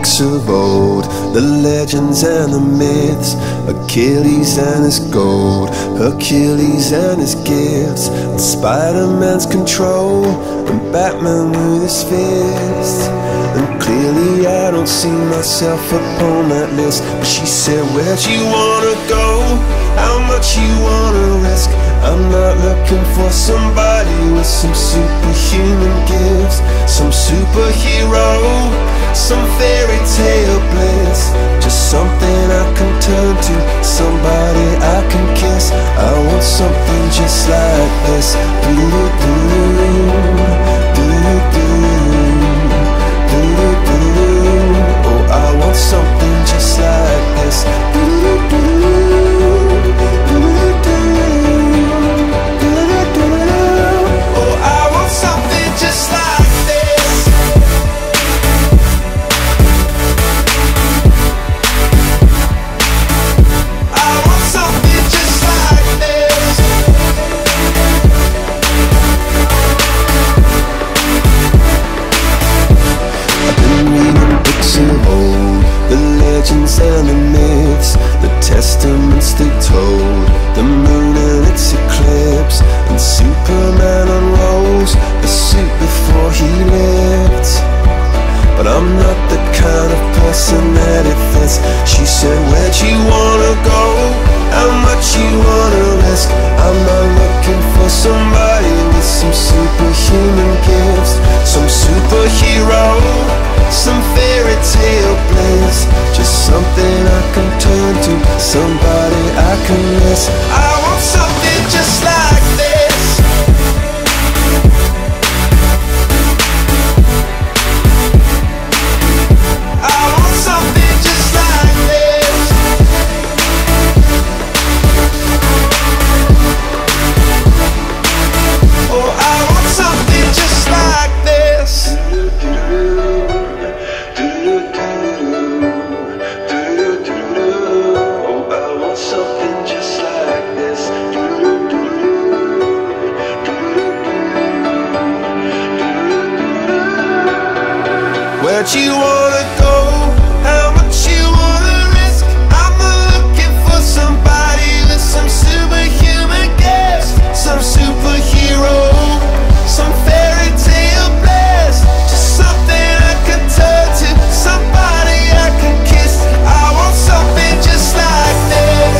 books of old, the legends and the myths, Achilles and his gold, Hercules and his gifts, and Spider-Man's control, and Batman with his fists. And clearly I don't see myself upon that list. But she said, where'd you wanna go? How much you wanna risk? I'm not looking for somebody with some superhuman gifts, some superhero, some fairy tale bliss. Just something I can turn to, somebody I can kiss. I want something just like this. Oh, I want something just like this. And the myths, the testaments they told, the moon and its eclipse, and Superman unrolls the suit before he lived. But I'm not the kind of person that it fits. She said, where'd you wanna go? How much you wanna risk? I'm not looking for somebody with some superhuman gifts, some superhero, some fairy tale bliss. Just something I can turn to, somebody I can miss. I want something just like this. I want something just like this. Oh, I want something just like this. Where'd you wanna go? How much you wanna risk? I'm looking for somebody with some superhuman gifts, some superhero, some fairy tale bliss. Just something I can turn to, somebody I can kiss. I want something just like this.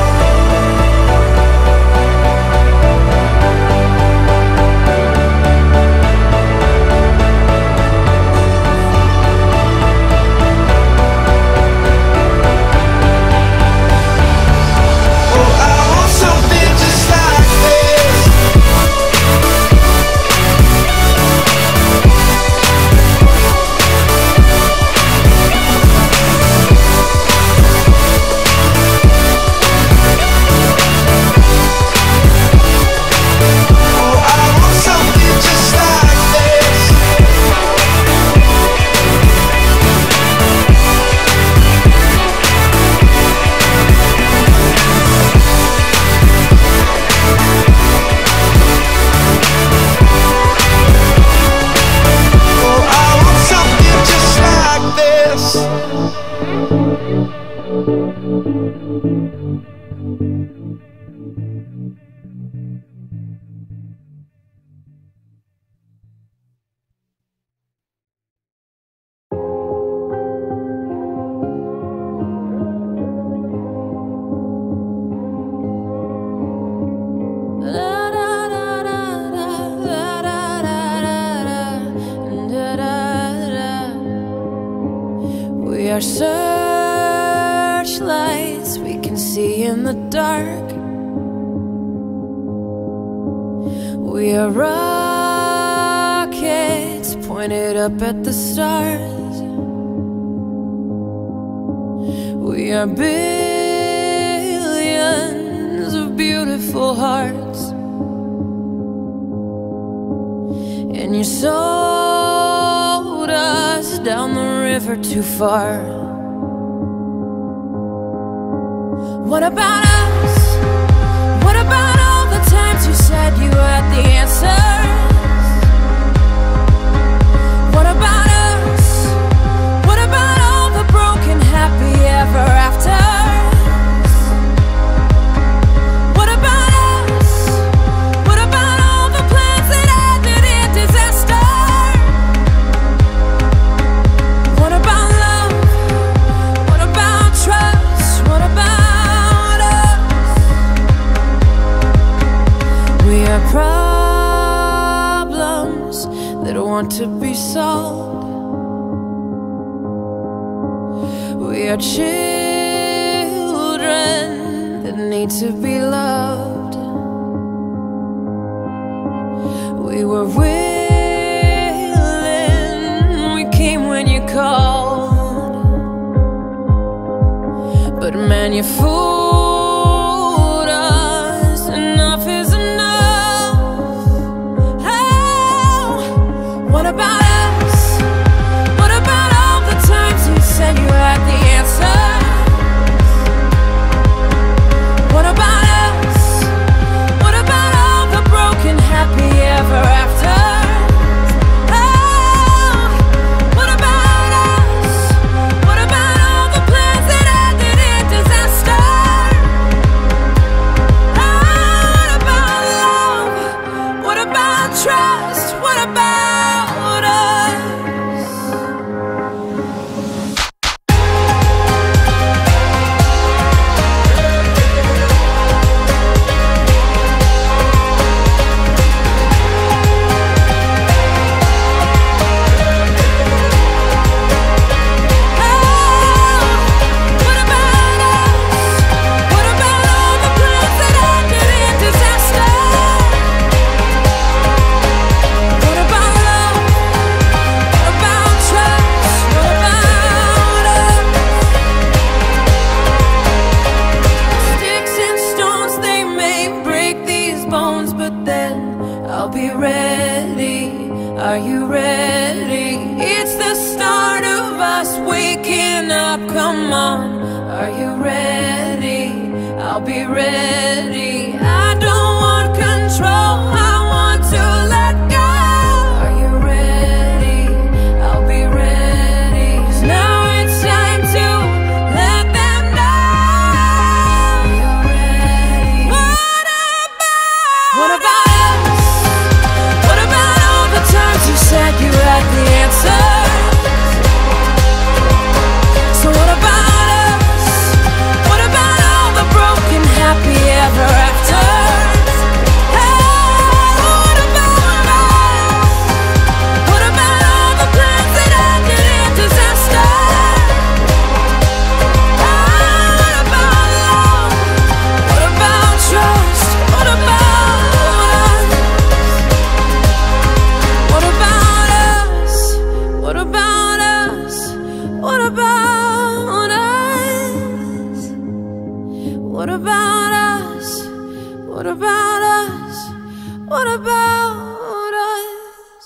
We are searchlights we can see in the dark. We are rockets pointed up at the stars. We are billions of beautiful hearts, and you sold us down the river too far. What about us? What about all the times you said you had the answers? What about us? What about all problems that want to be solved. We are children that need to be loved. We were willing, we came when you called, but man, you fooled us. Enough is enough. Oh, what about us? What about all the times you said you had the answer? What about us? What about all the broken happy ever after? Oh, what about us? What about all the plans that ended in disaster? Oh, what about love? What about trust? What about us? I'll be ready. Are you ready? It's the start of us waking up. Come on. Are you ready? I'll be ready. I don't want control. I want to let go. Are you ready? I'll be ready. 'Cause now it's time to let them know. Are you ready? What about us? What about all the times you said you had the answer? So what about us? What about all the broken happy ever after? What about us? What about all the plans that ended in disaster? What about love? What about trust? What about us? What about us? What about us? What about us? What about us? What about us? What about us?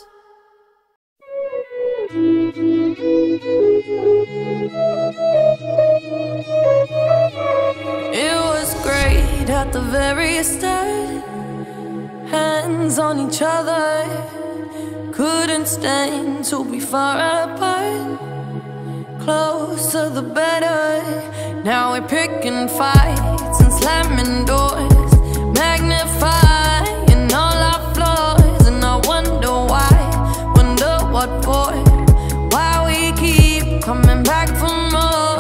It was great at the very start. Hands on each other, couldn't stand to be far apart. Closer the better. Now we're picking fights and slamming doors, magnifying all our flaws. And I wonder why, wonder what for, why we keep coming back for more.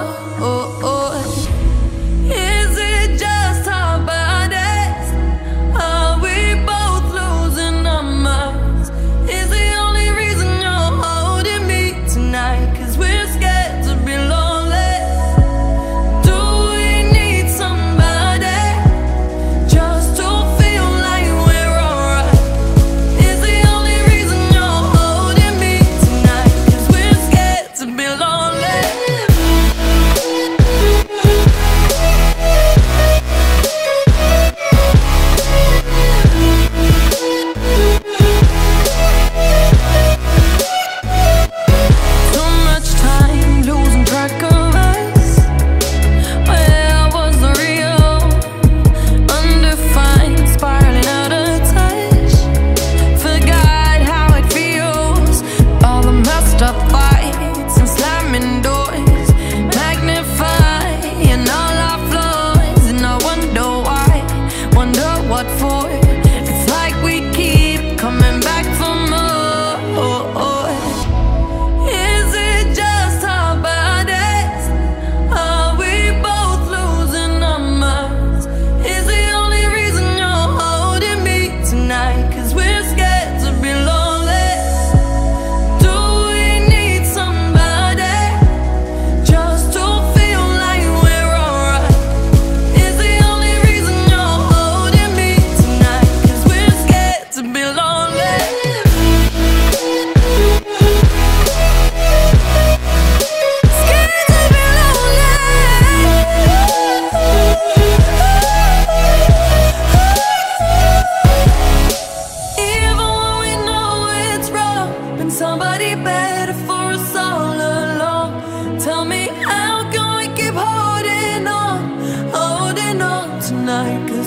Is it just our bodies? Are we both losing our minds? Is the only reason you're holding me tonight 'cause we're scared to be lonely? Do we need somebody?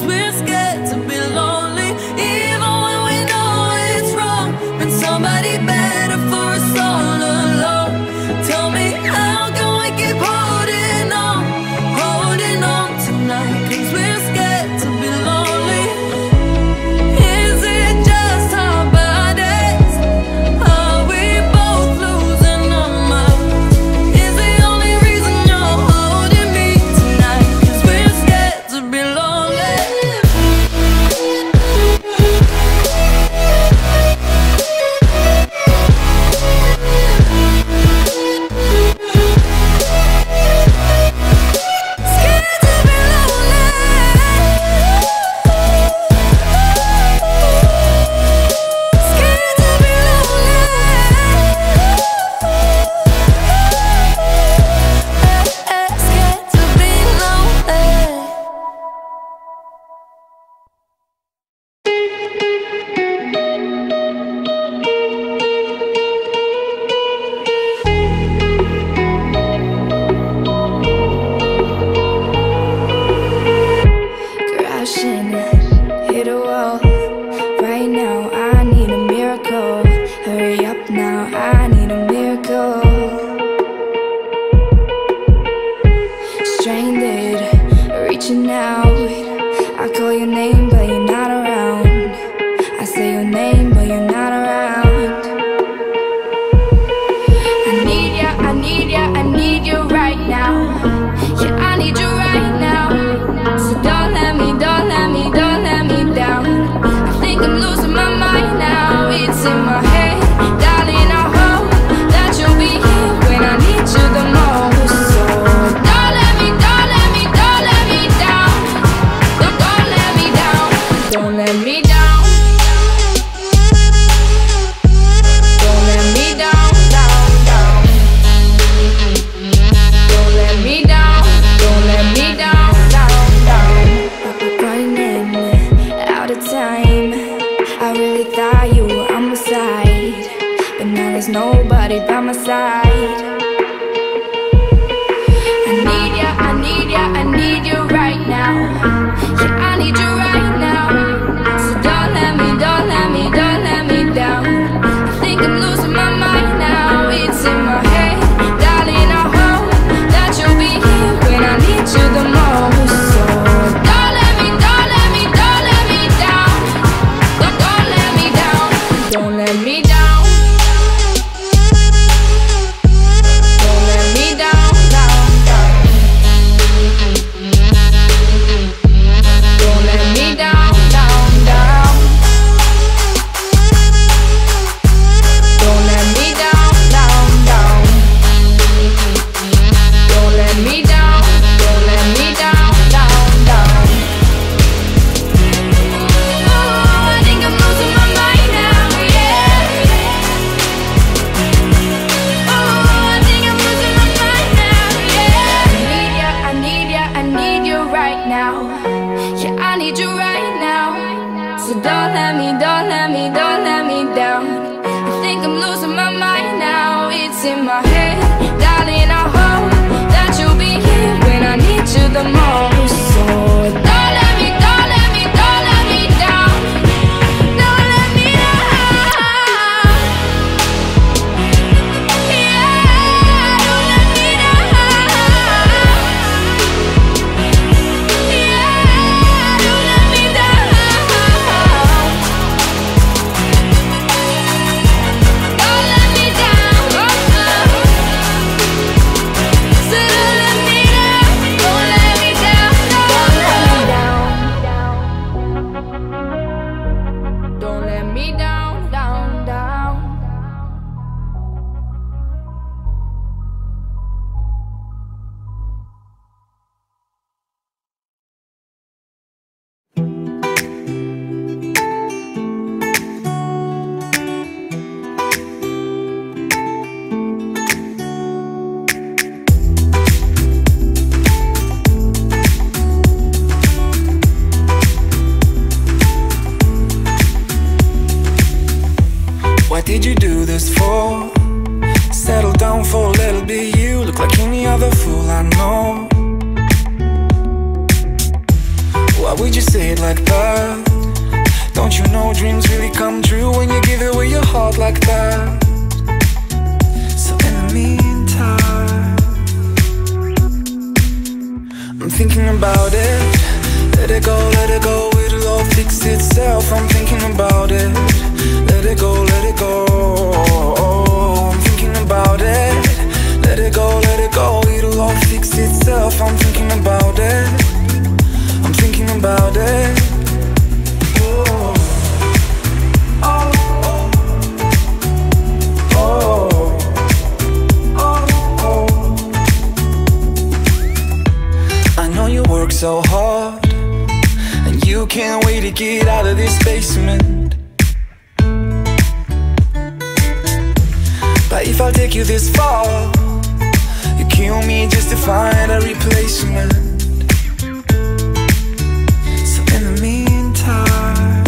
we're scared to be lonely, even when we know it's wrong. Been somebody better for us all along. Tell me, how can we keep holding on tonight? 'Cause we're scared to be lonely. Is it just our bodies? Are we both losing our minds? Is the only reason you're holding me tonight? 'Cause we're scared to be lonely. Crashing, hit a wall. Right now, I need a miracle. Hurry up now, I need a miracle. Stranded, reaching out. I call your name, but you're not around. I say your name, but you're not around. I need ya, I need ya, I need you right now. Yeah, I need you right now. So don't let me down. I think I'm losing my mind now. It's in my head, darling, I hope that you'll be here when I need you the most. So don't let me down. Don't let me down. Don't let me down. Don't let me down. Don't let me down. Don't let me down. Running out of time. I really thought you were on my side, but now there's nobody by my side. I need ya, I need ya, I need you right now. Yeah, I need you right now. So don't let me down. I think I'm losing my mind now. It's in my head, darling, I hope that you'll be here when I need you the most. So don't let me down. Don't let me down. Don't let me down. Don't let me down. Don't let me down. Don't let me down. Don't let me down. Oh, I think I'm losing my mind now. Yeah, I need you right now. So don't let me down. I think I'm losing my mind now. It's in my head, darling, I hope that you'll be here when I need you the most. So don't let me down. Don't let me down. Yeah, don't let me down. What did you do this for? Settle down for a little bit. You look like any other fool I know. Why would you say it like that? Don't you know dreams really come true when you give away your heart like that? So in the meantime, I'm thinking about it. Let it go, it'll all fix itself. I'm thinking about it. Let it go, I'm thinking about it. Let it go, it'll all fix itself. I'm thinking about it. I'm thinking about it. Oh, oh, oh, oh, oh. I know you work so hard, and you can't wait to get out of this basement. But if I take you this far, you kill me just to find a replacement. So in the meantime,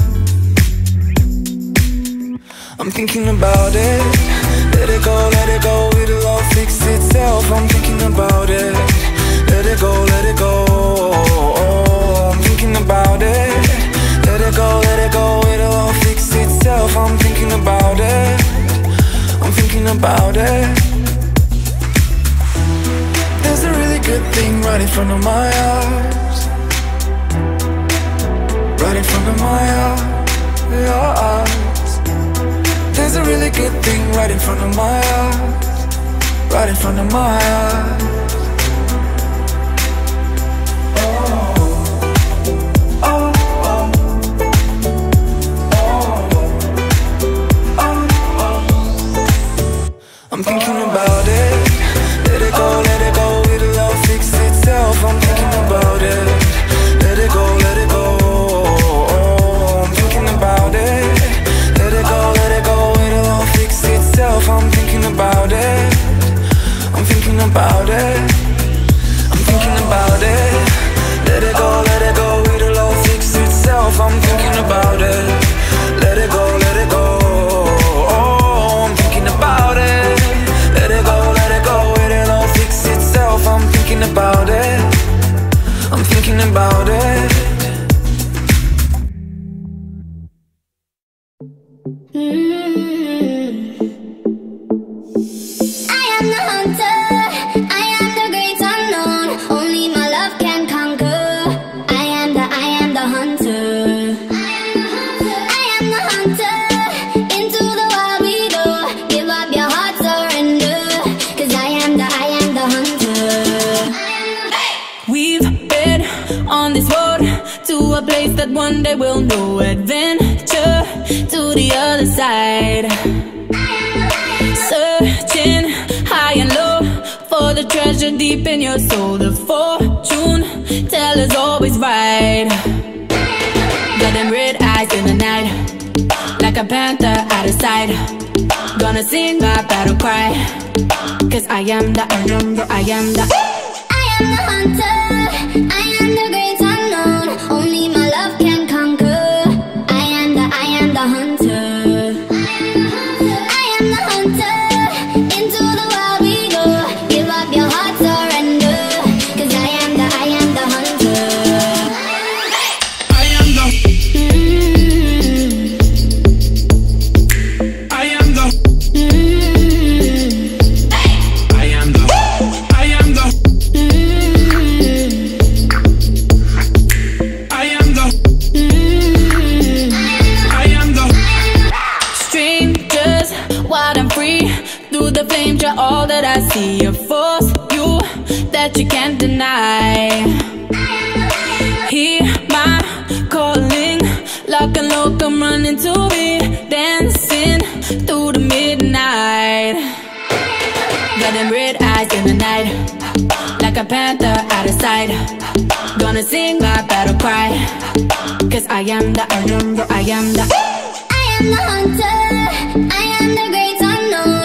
I'm thinking about it. Let it go, it'll all fix itself. I'm thinking about it. Let it go, I'm thinking about it. Let it go, it'll all fix itself. I'm thinking about it. I'm thinking about it. There's a really good thing right in front of my eyes. Right in front of my eyes. There's a really good thing right in front of my eyes. Right in front of my eyes. I'm thinking about it. Let it go, it'll all fix itself. I'm thinking about it. Let it go, I'm thinking about it. Let it go, it'll all fix itself. I'm thinking about it. I'm thinking about it. I'm thinking about it. Let it go, it'll all fix itself. I'm thinking about it. Let it go, oh, I'm thinking about it. Let it go, it'll all fix itself. I'm thinking about it. I'm thinking about it. I am the hunter, I am the great unknown. Only my love can conquer. I am the hunter. I am the hunter. Into the wild we go. Give up your heart, surrender. 'Cause I am the hunter. We've been on this road to a place that one day we'll know. Adventure to the other side. Searching high and low for the treasure deep in your soul. The fortune teller's always right. Got them red eyes in the night, like a panther out of sight. Gonna sing my battle cry, 'cause I am the hunter. I am the hunter, I am the great unknown. Only my love can conquer. I am the hunter. I am the hunter. Into the wild we go. Give up your heart, surrender. 'Cause I am the hunter. I am the I am the I am the I am the I am the I am the Strangers, wild and free, through the flames you're all that I see. A force you that you can't deny. Hear my calling, lock and low, come running to me. Dancing through the midnight. Got them red eyes in the night, like a panther out of sight. Gonna sing my battle cry, 'cause I am the hunter. I am the hunter. I am the great unknown.